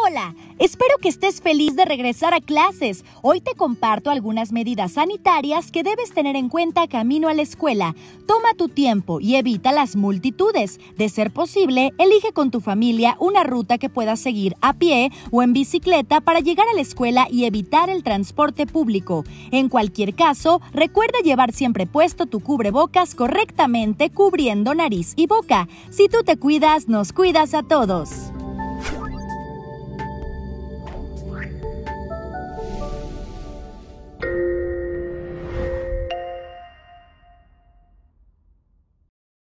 Hola, espero que estés feliz de regresar a clases. Hoy te comparto algunas medidas sanitarias que debes tener en cuenta camino a la escuela. Toma tu tiempo y evita las multitudes. De ser posible, elige con tu familia una ruta que puedas seguir a pie o en bicicleta para llegar a la escuela y evitar el transporte público. En cualquier caso, recuerda llevar siempre puesto tu cubrebocas correctamente cubriendo nariz y boca. Si tú te cuidas, nos cuidas a todos.